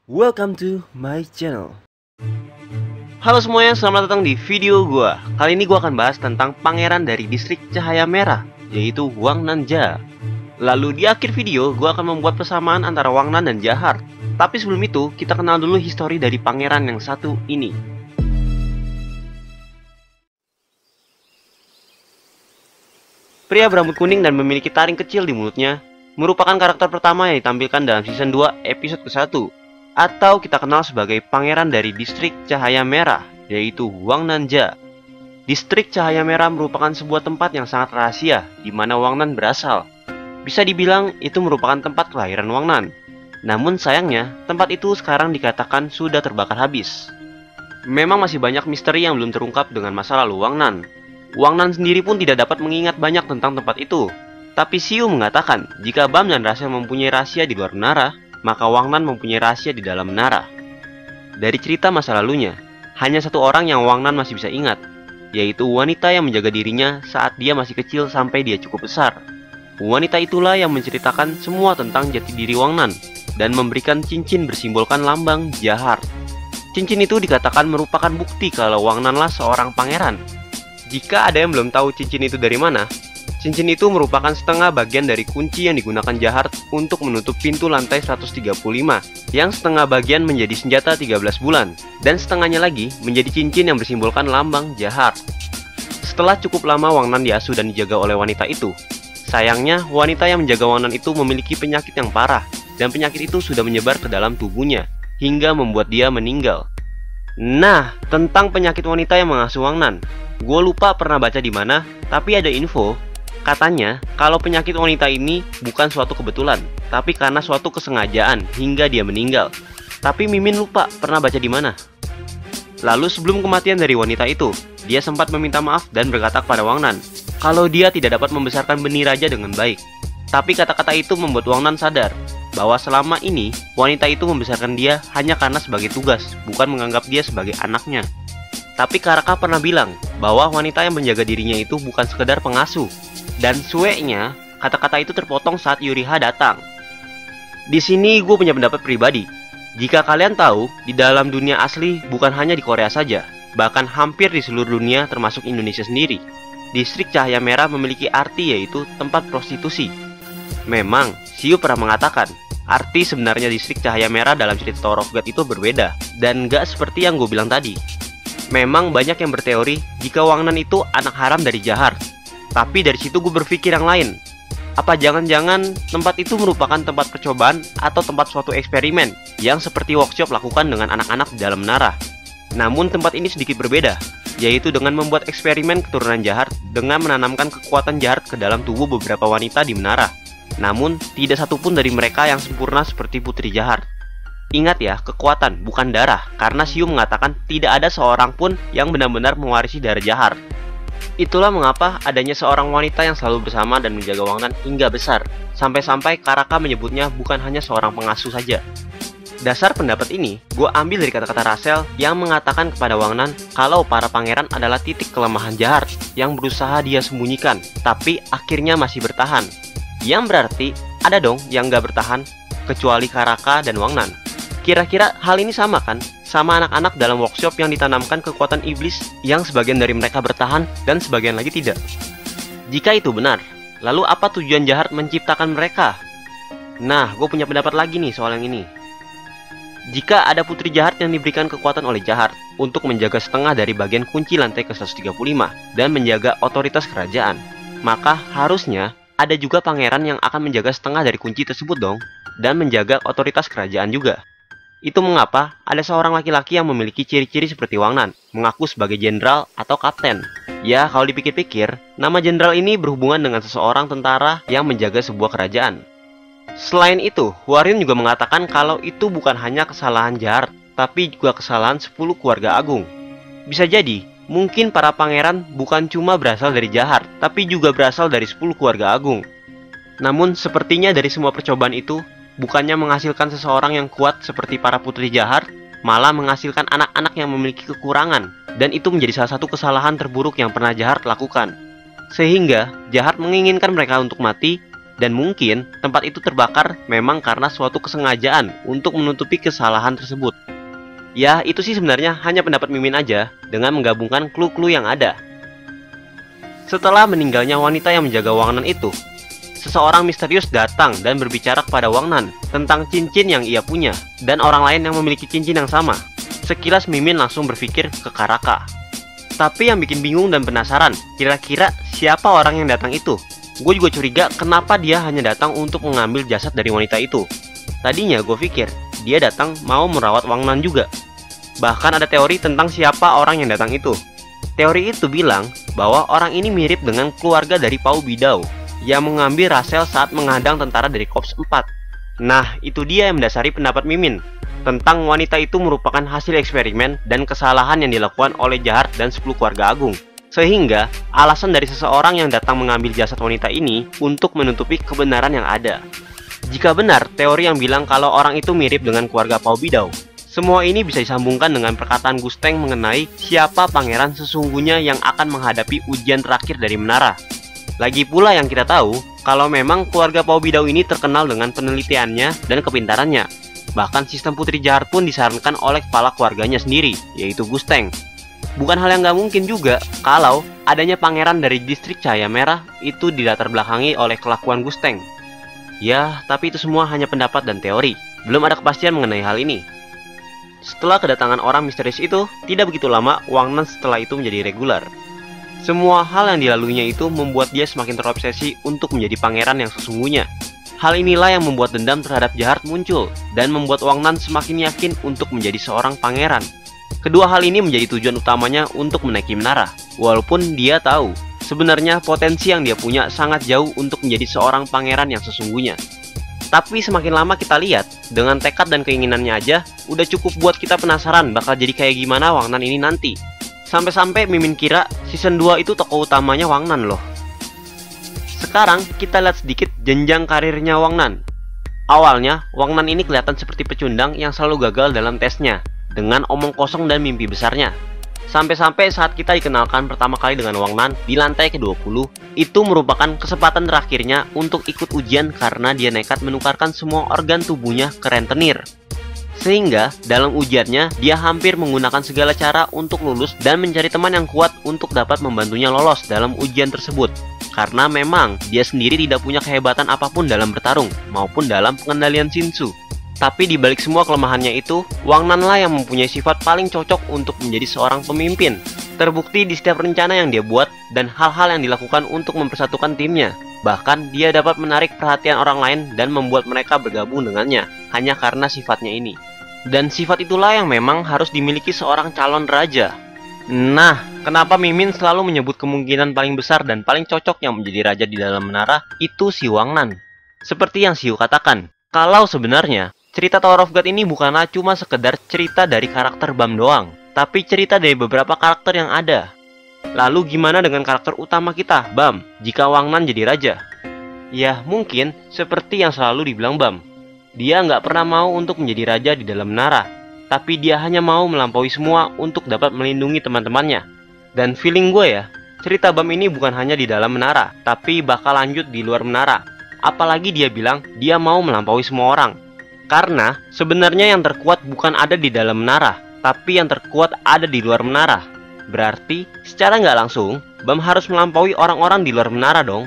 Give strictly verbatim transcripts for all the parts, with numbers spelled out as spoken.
Welcome to my channel. Halo semuanya, selamat datang di video gua. Kali ini gua akan bahas tentang pangeran dari distrik Cahaya Merah, yaitu Wang Nanja. Lalu di akhir video, gua akan membuat persamaan antara Wang Nan dan Jahar. Tapi sebelum itu, kita kenal dulu histori dari pangeran yang satu ini. Pria berambut kuning dan memiliki taring kecil di mulutnya merupakan karakter pertama yang ditampilkan dalam season dua episode ke satu, atau kita kenal sebagai pangeran dari distrik Cahaya Merah, yaitu Wang Nanja. Distrik Cahaya Merah merupakan sebuah tempat yang sangat rahasia di mana Wang Nan berasal. Bisa dibilang itu merupakan tempat kelahiran Wang Nan. Namun sayangnya, tempat itu sekarang dikatakan sudah terbakar habis. Memang masih banyak misteri yang belum terungkap dengan masa lalu Wang Nan. Wang Nan sendiri pun tidak dapat mengingat banyak tentang tempat itu. Tapi Xiu mengatakan, jika Bam dan Rachel mempunyai rahasia di luar menara, maka Wang Nan mempunyai rahasia di dalam menara. Dari cerita masa lalunya, hanya satu orang yang Wang Nan masih bisa ingat, yaitu wanita yang menjaga dirinya saat dia masih kecil sampai dia cukup besar. Wanita itulah yang menceritakan semua tentang jati diri Wang Nan, dan memberikan cincin bersimbolkan lambang Jahar. Cincin itu dikatakan merupakan bukti kalau Wang Nan lah seorang pangeran. Jika ada yang belum tahu cincin itu dari mana, cincin itu merupakan setengah bagian dari kunci yang digunakan Jahar untuk menutup pintu lantai seratus tiga puluh lima, yang setengah bagian menjadi senjata tiga belas bulan, dan setengahnya lagi menjadi cincin yang bersimbolkan lambang Jahar. Setelah cukup lama Wang Nan diasuh dan dijaga oleh wanita itu, sayangnya wanita yang menjaga Wang Nan itu memiliki penyakit yang parah, dan penyakit itu sudah menyebar ke dalam tubuhnya, hingga membuat dia meninggal. Nah, tentang penyakit wanita yang mengasuh Wang Nan, gue lupa pernah baca di mana, tapi ada info katanya kalau penyakit wanita ini bukan suatu kebetulan, tapi karena suatu kesengajaan hingga dia meninggal. Tapi Mimin lupa pernah baca di mana. Lalu sebelum kematian dari wanita itu, dia sempat meminta maaf dan berkata kepada Wang Nan kalau dia tidak dapat membesarkan benih raja dengan baik. Tapi kata-kata itu membuat Wang Nan sadar bahwa selama ini wanita itu membesarkan dia hanya karena sebagai tugas, bukan menganggap dia sebagai anaknya. Tapi Karaka pernah bilang bahwa wanita yang menjaga dirinya itu bukan sekedar pengasuh. Dan sueknya, kata-kata itu terpotong saat Yuriha datang. Di sini gue punya pendapat pribadi. Jika kalian tahu, di dalam dunia asli bukan hanya di Korea saja, bahkan hampir di seluruh dunia termasuk Indonesia sendiri, distrik Cahaya Merah memiliki arti yaitu tempat prostitusi. Memang, Xiu pernah mengatakan, arti sebenarnya distrik Cahaya Merah dalam cerita Tower of God itu berbeda, dan gak seperti yang gue bilang tadi. Memang banyak yang berteori jika Wang Nan itu anak haram dari Jahar. Tapi dari situ gue berpikir yang lain. Apa jangan-jangan tempat itu merupakan tempat percobaan atau tempat suatu eksperimen yang seperti workshop lakukan dengan anak-anak di dalam menara. Namun tempat ini sedikit berbeda, yaitu dengan membuat eksperimen keturunan Jahar dengan menanamkan kekuatan Jahar ke dalam tubuh beberapa wanita di menara. Namun tidak satupun dari mereka yang sempurna seperti Putri Jahar. Ingat ya, kekuatan bukan darah, karena Xiu mengatakan tidak ada seorang pun yang benar-benar mewarisi darah Jahar. Itulah mengapa adanya seorang wanita yang selalu bersama dan menjaga Wang Nan hingga besar. Sampai-sampai Karaka menyebutnya bukan hanya seorang pengasuh saja. Dasar pendapat ini, gue ambil dari kata-kata Rachel yang mengatakan kepada Wang Nan kalau para pangeran adalah titik kelemahan Jahar yang berusaha dia sembunyikan, tapi akhirnya masih bertahan. Yang berarti, ada dong yang gak bertahan, kecuali Karaka dan Wang Nan. Kira-kira hal ini sama kan? Sama anak-anak dalam workshop yang ditanamkan kekuatan iblis yang sebagian dari mereka bertahan dan sebagian lagi tidak. Jika itu benar, lalu apa tujuan Jahar menciptakan mereka? Nah, gue punya pendapat lagi nih soal yang ini. Jika ada Putri Jahar yang diberikan kekuatan oleh Jahar untuk menjaga setengah dari bagian kunci lantai ke seratus tiga puluh lima dan menjaga otoritas kerajaan, maka harusnya ada juga pangeran yang akan menjaga setengah dari kunci tersebut dong, dan menjaga otoritas kerajaan juga. Itu mengapa ada seorang laki-laki yang memiliki ciri-ciri seperti Wang Nan, mengaku sebagai jenderal atau kapten. Ya, kalau dipikir-pikir, nama jenderal ini berhubungan dengan seseorang tentara yang menjaga sebuah kerajaan. Selain itu, Hwaryun juga mengatakan kalau itu bukan hanya kesalahan Jahar, tapi juga kesalahan sepuluh keluarga agung. Bisa jadi, mungkin para pangeran bukan cuma berasal dari Jahar, tapi juga berasal dari sepuluh keluarga agung. Namun, sepertinya dari semua percobaan itu, bukannya menghasilkan seseorang yang kuat seperti para putri Jahar, malah menghasilkan anak-anak yang memiliki kekurangan. Dan itu menjadi salah satu kesalahan terburuk yang pernah Jahar lakukan. Sehingga Jahar menginginkan mereka untuk mati, Dan mungkin tempat itu terbakar memang karena suatu kesengajaan untuk menutupi kesalahan tersebut. Ya, itu sih sebenarnya hanya pendapat Mimin aja dengan menggabungkan clue-clue yang ada. Setelah meninggalnya wanita yang menjaga Wang Nan itu, seseorang misterius datang dan berbicara kepada Wang Nan tentang cincin yang ia punya dan orang lain yang memiliki cincin yang sama. Sekilas Mimin langsung berpikir ke Karaka. Tapi yang bikin bingung dan penasaran, kira-kira siapa orang yang datang itu? Gue juga curiga kenapa dia hanya datang untuk mengambil jasad dari wanita itu. Tadinya gue pikir dia datang mau merawat Wang Nan juga. Bahkan ada teori tentang siapa orang yang datang itu. Teori itu bilang bahwa orang ini mirip dengan keluarga dari Pau Bidau yang mengambil Rachel saat menghadang tentara dari Korps empat. Nah, itu dia yang mendasari pendapat Mimin tentang wanita itu merupakan hasil eksperimen dan kesalahan yang dilakukan oleh Jahat dan sepuluh keluarga agung. Sehingga alasan dari seseorang yang datang mengambil jasad wanita ini untuk menutupi kebenaran yang ada. Jika benar teori yang bilang kalau orang itu mirip dengan keluarga Pau Bidau, semua ini bisa disambungkan dengan perkataan Gusteng mengenai siapa pangeran sesungguhnya yang akan menghadapi ujian terakhir dari menara. Lagi pula yang kita tahu, kalau memang keluarga Pau Bidau ini terkenal dengan penelitiannya dan kepintarannya. Bahkan sistem Putri Jahat pun disarankan oleh kepala keluarganya sendiri, yaitu Gusteng. Bukan hal yang nggak mungkin juga kalau adanya pangeran dari distrik Cahaya Merah itu dilatar belakangi oleh kelakuan Gusteng. Ya, tapi itu semua hanya pendapat dan teori. Belum ada kepastian mengenai hal ini. Setelah kedatangan orang misterius itu, tidak begitu lama Wang Nan setelah itu menjadi reguler. Semua hal yang dilaluinya itu membuat dia semakin terobsesi untuk menjadi pangeran yang sesungguhnya. Hal inilah yang membuat dendam terhadap Jahat muncul dan membuat Wang Nan semakin yakin untuk menjadi seorang pangeran. Kedua hal ini menjadi tujuan utamanya untuk menaiki menara. Walaupun dia tahu sebenarnya potensi yang dia punya sangat jauh untuk menjadi seorang pangeran yang sesungguhnya. Tapi semakin lama kita lihat, dengan tekad dan keinginannya aja udah cukup buat kita penasaran bakal jadi kayak gimana Wang Nan ini nanti. Sampai-sampai Mimin kira season dua itu tokoh utamanya Wang Nan loh. Sekarang kita lihat sedikit jenjang karirnya Wang Nan. Awalnya Wang Nan ini kelihatan seperti pecundang yang selalu gagal dalam tesnya, dengan omong kosong dan mimpi besarnya. Sampai-sampai saat kita dikenalkan pertama kali dengan Wang Nan di lantai ke dua puluh, itu merupakan kesempatan terakhirnya untuk ikut ujian karena dia nekat menukarkan semua organ tubuhnya ke rentenir. Sehingga dalam ujiannya dia hampir menggunakan segala cara untuk lulus dan mencari teman yang kuat untuk dapat membantunya lolos dalam ujian tersebut. Karena memang dia sendiri tidak punya kehebatan apapun dalam bertarung maupun dalam pengendalian Shinsu. Tapi di balik semua kelemahannya itu, Wang Nan lah yang mempunyai sifat paling cocok untuk menjadi seorang pemimpin. Terbukti di setiap rencana yang dia buat dan hal-hal yang dilakukan untuk mempersatukan timnya. Bahkan dia dapat menarik perhatian orang lain dan membuat mereka bergabung dengannya, hanya karena sifatnya ini. Dan sifat itulah yang memang harus dimiliki seorang calon raja. Nah, kenapa Mimin selalu menyebut kemungkinan paling besar dan paling cocok yang menjadi raja di dalam menara itu si Wang Nan. Seperti yang Xiu katakan, kalau sebenarnya cerita Tower of God ini bukanlah cuma sekedar cerita dari karakter Bam doang, tapi cerita dari beberapa karakter yang ada. Lalu gimana dengan karakter utama kita, Bam, jika Wang Nan jadi raja? Ya, mungkin seperti yang selalu dibilang Bam. Dia nggak pernah mau untuk menjadi raja di dalam menara, tapi dia hanya mau melampaui semua untuk dapat melindungi teman-temannya. Dan feeling gue ya, cerita Bam ini bukan hanya di dalam menara, tapi bakal lanjut di luar menara. Apalagi dia bilang dia mau melampaui semua orang. Karena sebenarnya yang terkuat bukan ada di dalam menara, tapi yang terkuat ada di luar menara. Berarti secara nggak langsung Bam harus melampaui orang-orang di luar menara dong.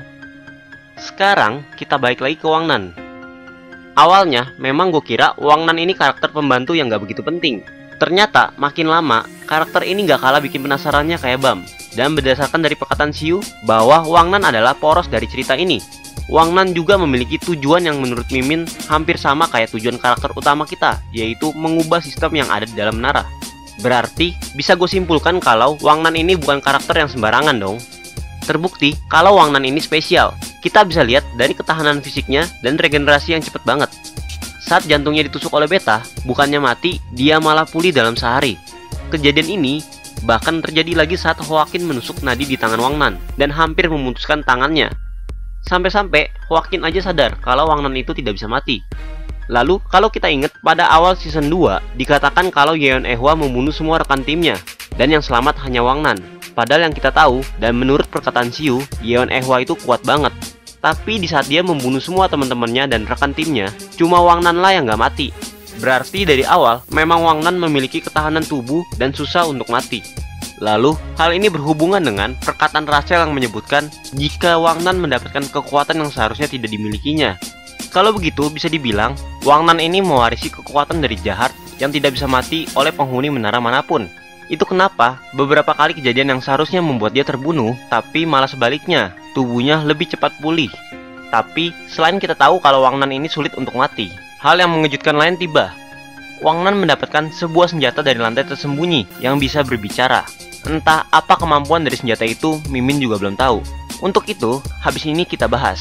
Sekarang kita balik lagi ke Wang Nan. Awalnya memang gue kira Wang Nan ini karakter pembantu yang nggak begitu penting. Ternyata makin lama karakter ini nggak kalah bikin penasarannya kayak Bam. Dan berdasarkan dari perkataan Xiu bahwa Wang Nan adalah poros dari cerita ini, Wang Nan juga memiliki tujuan yang menurut Mimin hampir sama kayak tujuan karakter utama kita, yaitu mengubah sistem yang ada di dalam menara. Berarti bisa gue simpulkan kalau Wang Nan ini bukan karakter yang sembarangan dong. Terbukti kalau Wang Nan ini spesial. Kita bisa lihat dari ketahanan fisiknya dan regenerasi yang cepet banget. Saat jantungnya ditusuk oleh Beta, bukannya mati, dia malah pulih dalam sehari. Kejadian ini bahkan terjadi lagi saat Hwakin menusuk nadi di tangan Wang Nan dan hampir memutuskan tangannya. Sampai-sampai Hwakin aja sadar kalau Wang Nan itu tidak bisa mati. Lalu kalau kita ingat pada awal season dua dikatakan kalau Yeon Ehwa membunuh semua rekan timnya dan yang selamat hanya Wang Nan. Padahal yang kita tahu dan menurut perkataan Xiu, Yeon Ehwa itu kuat banget. Tapi di saat dia membunuh semua teman-temannya dan rekan timnya, cuma Wang Nan lah yang nggak mati. Berarti dari awal, memang Wang Nan memiliki ketahanan tubuh dan susah untuk mati. Lalu, hal ini berhubungan dengan perkataan Rachel yang menyebutkan jika Wang Nan mendapatkan kekuatan yang seharusnya tidak dimilikinya. Kalau begitu, bisa dibilang, Wang Nan ini mewarisi kekuatan dari jahat yang tidak bisa mati oleh penghuni menara manapun. Itu kenapa beberapa kali kejadian yang seharusnya membuat dia terbunuh, tapi malah sebaliknya, tubuhnya lebih cepat pulih. Tapi, selain kita tahu kalau Wang Nan ini sulit untuk mati, hal yang mengejutkan lain tiba. Wang Nan mendapatkan sebuah senjata dari lantai tersembunyi yang bisa berbicara. Entah apa kemampuan dari senjata itu, Mimin juga belum tahu. Untuk itu, habis ini kita bahas.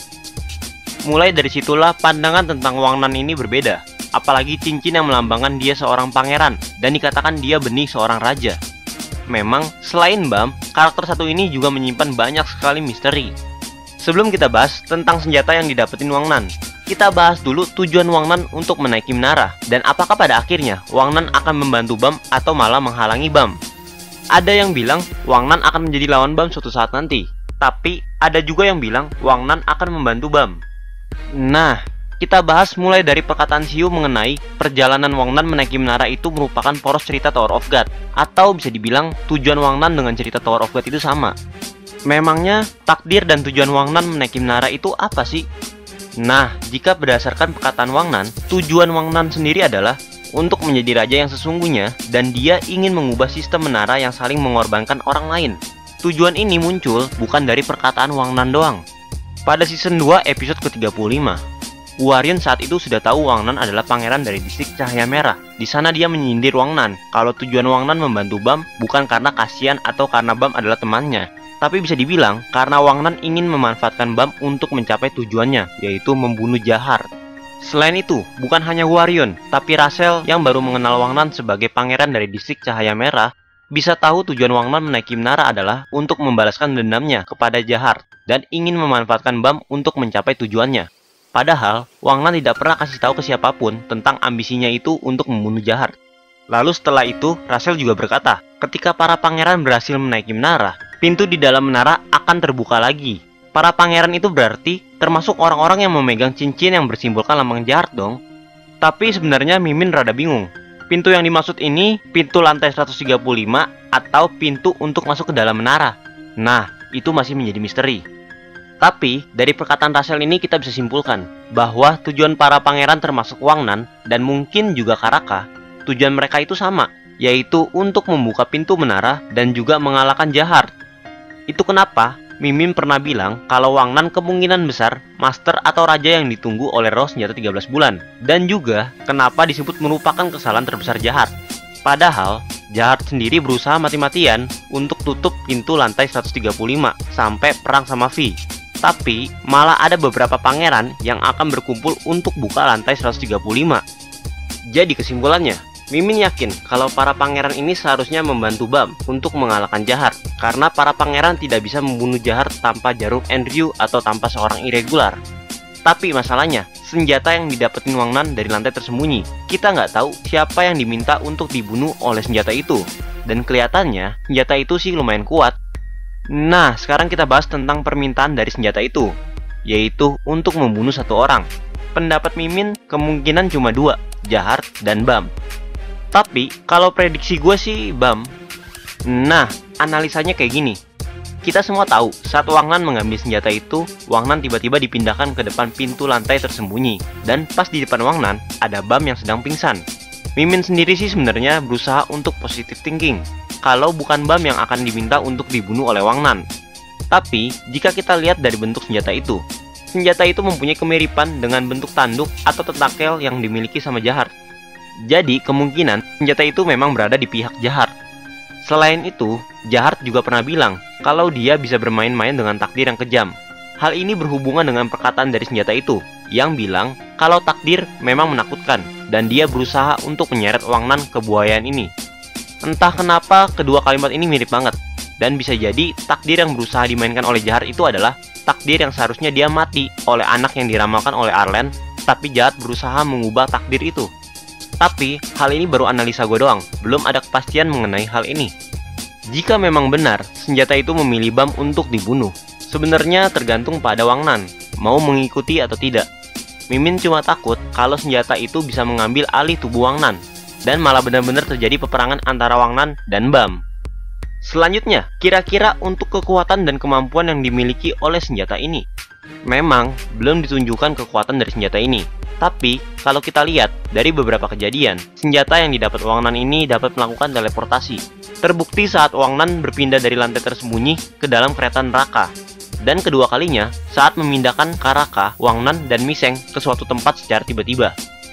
Mulai dari situlah pandangan tentang Wang Nan ini berbeda. Apalagi cincin yang melambangkan dia seorang pangeran dan dikatakan dia benih seorang raja. Memang, selain Bam, karakter satu ini juga menyimpan banyak sekali misteri. Sebelum kita bahas tentang senjata yang didapetin Wang Nan, kita bahas dulu tujuan Wang Nan untuk menaiki menara, dan apakah pada akhirnya Wang Nan akan membantu Bam atau malah menghalangi Bam. Ada yang bilang Wang Nan akan menjadi lawan Bam suatu saat nanti, tapi ada juga yang bilang Wang Nan akan membantu Bam. Nah, kita bahas mulai dari perkataan Xiu mengenai perjalanan Wang Nan menaiki menara itu merupakan poros cerita Tower of God, atau bisa dibilang tujuan Wang Nan dengan cerita Tower of God itu sama. Memangnya takdir dan tujuan Wang Nan menaiki menara itu apa sih? Nah, jika berdasarkan perkataan Wang Nan, tujuan Wang Nan sendiri adalah untuk menjadi raja yang sesungguhnya, dan dia ingin mengubah sistem menara yang saling mengorbankan orang lain. Tujuan ini muncul bukan dari perkataan Wang Nan doang. Pada season dua episode ke tiga puluh lima, Warrior saat itu sudah tahu Wang Nan adalah pangeran dari distrik Cahaya Merah. Di sana dia menyindir Wang Nan kalau tujuan Wang Nan membantu Bam bukan karena kasihan atau karena Bam adalah temannya, tapi bisa dibilang karena Wang Nan ingin memanfaatkan Bam untuk mencapai tujuannya, yaitu membunuh Jahar. Selain itu, bukan hanya Warrior, tapi Rachel yang baru mengenal Wang Nan sebagai pangeran dari distrik Cahaya Merah, bisa tahu tujuan Wang Nan menaiki menara adalah untuk membalaskan dendamnya kepada Jahar dan ingin memanfaatkan Bam untuk mencapai tujuannya. Padahal, Wang Nan tidak pernah kasih tahu ke siapapun tentang ambisinya itu untuk membunuh Jahar. Lalu setelah itu, Rachel juga berkata, ketika para pangeran berhasil menaiki menara, pintu di dalam menara akan terbuka lagi. Para pangeran itu berarti termasuk orang-orang yang memegang cincin yang bersimbolkan lambang Jahar dong. Tapi sebenarnya Mimin rada bingung. Pintu yang dimaksud ini pintu lantai seratus tiga puluh lima atau pintu untuk masuk ke dalam menara. Nah, itu masih menjadi misteri. Tapi, dari perkataan Rachel ini kita bisa simpulkan bahwa tujuan para pangeran termasuk Wang Nan dan mungkin juga Karaka, tujuan mereka itu sama, yaitu untuk membuka pintu menara dan juga mengalahkan Jahar. Itu kenapa Mimin pernah bilang kalau Wang Nan kemungkinan besar master atau raja yang ditunggu oleh roh senjata tiga belas bulan. Dan juga kenapa disebut merupakan kesalahan terbesar Jahar. Padahal, Jahar sendiri berusaha mati-matian untuk tutup pintu lantai seratus tiga puluh lima sampai perang sama V. Tapi, malah ada beberapa pangeran yang akan berkumpul untuk buka lantai seratus tiga puluh lima. Jadi kesimpulannya, Mimin yakin kalau para pangeran ini seharusnya membantu Bam untuk mengalahkan Jahar, karena para pangeran tidak bisa membunuh Jahar tanpa jarum Enryu atau tanpa seorang irregular. Tapi masalahnya, senjata yang didapetin Wang Nan dari lantai tersembunyi, kita nggak tahu siapa yang diminta untuk dibunuh oleh senjata itu. Dan kelihatannya, senjata itu sih lumayan kuat. Nah, sekarang kita bahas tentang permintaan dari senjata itu, yaitu untuk membunuh satu orang. Pendapat Mimin kemungkinan cuma dua, Jahar dan Bam. Tapi, kalau prediksi gue sih Bam. Nah, analisanya kayak gini. Kita semua tahu, saat Wang Nan mengambil senjata itu, Wang Nan tiba-tiba dipindahkan ke depan pintu lantai tersembunyi. Dan pas di depan Wang Nan, ada Bam yang sedang pingsan. Mimin sendiri sih sebenarnya berusaha untuk positive thinking, kalau bukan Bam yang akan diminta untuk dibunuh oleh Wang Nan. Tapi, jika kita lihat dari bentuk senjata itu, senjata itu mempunyai kemiripan dengan bentuk tanduk atau tentakel yang dimiliki sama Jahar. Jadi, kemungkinan senjata itu memang berada di pihak Jahar. Selain itu, Jahar juga pernah bilang kalau dia bisa bermain-main dengan takdir yang kejam. Hal ini berhubungan dengan perkataan dari senjata itu, yang bilang kalau takdir memang menakutkan, dan dia berusaha untuk menyeret Wang Nan ke buayaan ini. Entah kenapa kedua kalimat ini mirip banget, dan bisa jadi takdir yang berusaha dimainkan oleh Jahar itu adalah takdir yang seharusnya dia mati oleh anak yang diramalkan oleh Arlen, tapi Jahat berusaha mengubah takdir itu. Tapi, hal ini baru analisa gue doang, belum ada kepastian mengenai hal ini. Jika memang benar, senjata itu memilih Bam untuk dibunuh, Sebenarnya tergantung pada Wang Nan, mau mengikuti atau tidak. Mimin cuma takut kalau senjata itu bisa mengambil alih tubuh Wang Nan, dan malah benar-benar terjadi peperangan antara Wang Nan dan Bam. Selanjutnya, kira-kira untuk kekuatan dan kemampuan yang dimiliki oleh senjata ini. Memang, belum ditunjukkan kekuatan dari senjata ini. Tapi, kalau kita lihat dari beberapa kejadian, senjata yang didapat Wang Nan ini dapat melakukan teleportasi. Terbukti saat Wang Nan berpindah dari lantai tersembunyi ke dalam kereta neraka. Dan kedua kalinya, saat memindahkan Karaka, Wang Nan, dan Miseng ke suatu tempat secara tiba-tiba.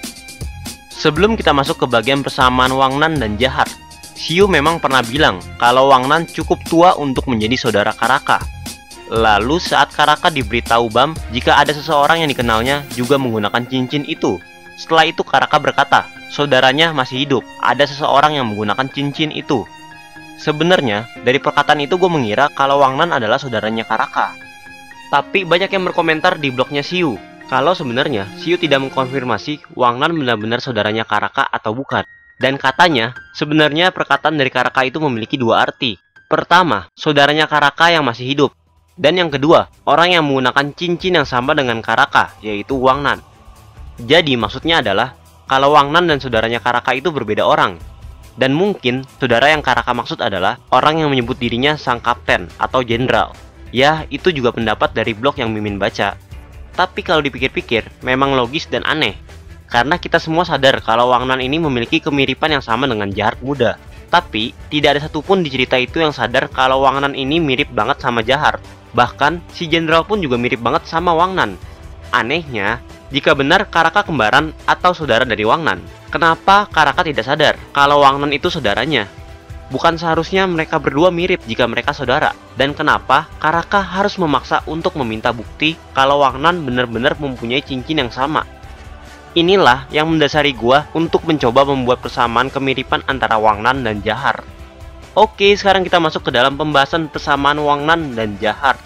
Sebelum kita masuk ke bagian persamaan Wang Nan dan Jahat, Xiu memang pernah bilang kalau Wang Nan cukup tua untuk menjadi saudara Karaka. Lalu saat Karaka diberitahu Bam jika ada seseorang yang dikenalnya juga menggunakan cincin itu. Setelah itu Karaka berkata, saudaranya masih hidup, ada seseorang yang menggunakan cincin itu. Sebenarnya, dari perkataan itu gue mengira kalau Wang Nan adalah saudaranya Karaka. Tapi banyak yang berkomentar di blognya Xiu, kalau sebenarnya Xiu tidak mengkonfirmasi Wang Nan benar-benar saudaranya Karaka atau bukan. Dan katanya, sebenarnya perkataan dari Karaka itu memiliki dua arti. Pertama, saudaranya Karaka yang masih hidup. Dan yang kedua, orang yang menggunakan cincin yang sama dengan Karaka, yaitu Wang Nan. Jadi maksudnya adalah, kalau Wang Nan dan saudaranya Karaka itu berbeda orang. Dan mungkin, saudara yang Karaka maksud adalah orang yang menyebut dirinya sang kapten atau jenderal. Ya, itu juga pendapat dari blog yang Mimin baca. Tapi kalau dipikir-pikir, memang logis dan aneh. Karena kita semua sadar kalau Wang Nan ini memiliki kemiripan yang sama dengan Jahat muda. Tapi, tidak ada satupun di cerita itu yang sadar kalau Wang Nan ini mirip banget sama Jahat. Bahkan, si jenderal pun juga mirip banget sama Wang Nan. Anehnya, jika benar Karaka kembaran atau saudara dari Wang Nan, kenapa Karaka tidak sadar kalau Wang Nan itu saudaranya? Bukan seharusnya mereka berdua mirip jika mereka saudara? Dan kenapa Karaka harus memaksa untuk meminta bukti kalau Wang Nan benar-benar mempunyai cincin yang sama? Inilah yang mendasari gua untuk mencoba membuat persamaan kemiripan antara Wang Nan dan Jahat. Oke, sekarang kita masuk ke dalam pembahasan persamaan Wang Nan dan Jahat.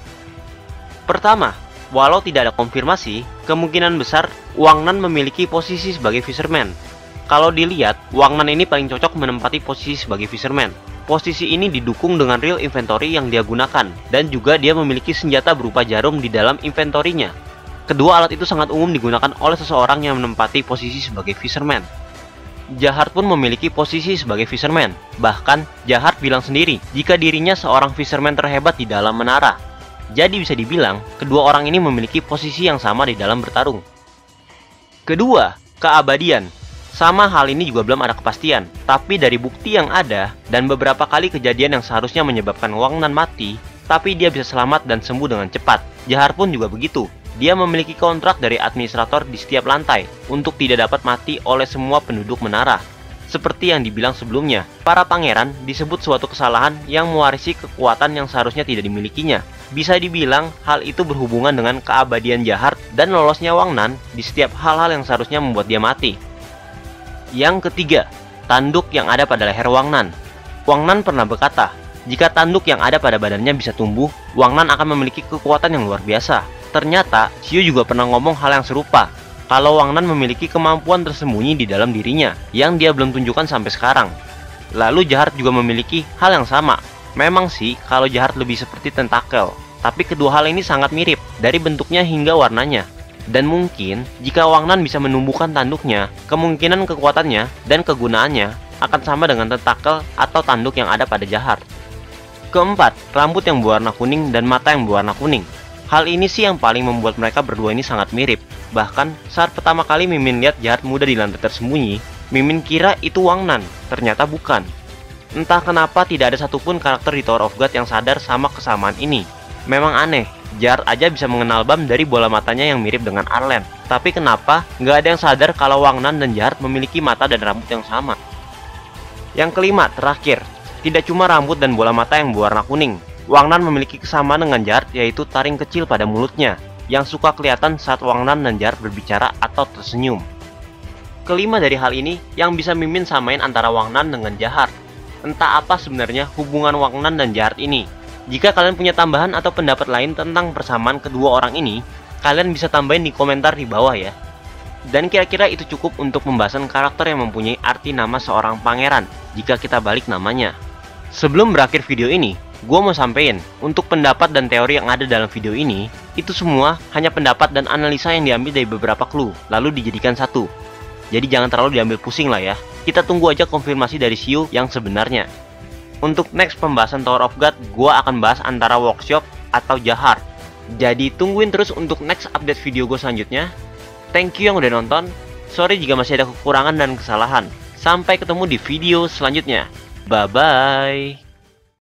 Pertama, walau tidak ada konfirmasi, kemungkinan besar Wang Nan memiliki posisi sebagai fisherman. Kalau dilihat, Wang Nan ini paling cocok menempati posisi sebagai fisherman. Posisi ini didukung dengan real inventory yang dia gunakan, dan juga dia memiliki senjata berupa jarum di dalam inventorinya. Kedua alat itu sangat umum digunakan oleh seseorang yang menempati posisi sebagai fisherman. Jahat pun memiliki posisi sebagai fisherman. Bahkan, Jahat bilang sendiri jika dirinya seorang fisherman terhebat di dalam menara. Jadi bisa dibilang, kedua orang ini memiliki posisi yang sama di dalam bertarung. Kedua, keabadian. Sama hal ini juga belum ada kepastian. Tapi dari bukti yang ada, dan beberapa kali kejadian yang seharusnya menyebabkan Wang Nan mati, tapi dia bisa selamat dan sembuh dengan cepat. Jahat pun juga begitu. Dia memiliki kontrak dari administrator di setiap lantai untuk tidak dapat mati oleh semua penduduk menara. Seperti yang dibilang sebelumnya, para pangeran disebut suatu kesalahan yang mewarisi kekuatan yang seharusnya tidak dimilikinya. Bisa dibilang hal itu berhubungan dengan keabadian Jahat dan lolosnya Wang Nan di setiap hal-hal yang seharusnya membuat dia mati. Yang ketiga, tanduk yang ada pada leher Wang Nan. Wang Nan pernah berkata, jika tanduk yang ada pada badannya bisa tumbuh, Wang Nan akan memiliki kekuatan yang luar biasa. Ternyata, Xiu juga pernah ngomong hal yang serupa, kalau Wang Nan memiliki kemampuan tersembunyi di dalam dirinya, yang dia belum tunjukkan sampai sekarang. Lalu Jahat juga memiliki hal yang sama. Memang sih, kalau Jahat lebih seperti tentakel, tapi kedua hal ini sangat mirip, dari bentuknya hingga warnanya. Dan mungkin, jika Wang Nan bisa menumbuhkan tanduknya, kemungkinan kekuatannya dan kegunaannya akan sama dengan tentakel atau tanduk yang ada pada Jahat. Keempat, rambut yang berwarna kuning dan mata yang berwarna kuning. Hal ini sih yang paling membuat mereka berdua ini sangat mirip. Bahkan, saat pertama kali Mimin lihat Jahat muda di lantai tersembunyi, Mimin kira itu Wang Nan, ternyata bukan. Entah kenapa tidak ada satupun karakter di Tower of God yang sadar sama kesamaan ini. Memang aneh, Jahat aja bisa mengenal Bam dari bola matanya yang mirip dengan Arlen. Tapi kenapa nggak ada yang sadar kalau Wang Nan dan Jahat memiliki mata dan rambut yang sama? Yang kelima, terakhir, tidak cuma rambut dan bola mata yang berwarna kuning. Wang Nan memiliki kesamaan dengan Jahat, yaitu taring kecil pada mulutnya, yang suka kelihatan saat Wang Nan dan Jahat berbicara atau tersenyum. Kelima dari hal ini yang bisa Mimin samain antara Wang Nan dengan Jahat. Entah apa sebenarnya hubungan Wang Nan dan Jahat ini. Jika kalian punya tambahan atau pendapat lain tentang persamaan kedua orang ini, kalian bisa tambahin di komentar di bawah ya. Dan kira-kira itu cukup untuk pembahasan karakter yang mempunyai arti nama seorang pangeran, jika kita balik namanya. Sebelum berakhir video ini, Gue mau sampein, untuk pendapat dan teori yang ada dalam video ini, itu semua hanya pendapat dan analisa yang diambil dari beberapa clue, lalu dijadikan satu. Jadi jangan terlalu diambil pusing lah ya. Kita tunggu aja konfirmasi dari Xiu yang sebenarnya. Untuk next pembahasan Tower of God, gue akan bahas antara workshop atau jahar. Jadi tungguin terus untuk next update video gue selanjutnya. Thank you yang udah nonton. Sorry jika masih ada kekurangan dan kesalahan. Sampai ketemu di video selanjutnya. Bye-bye.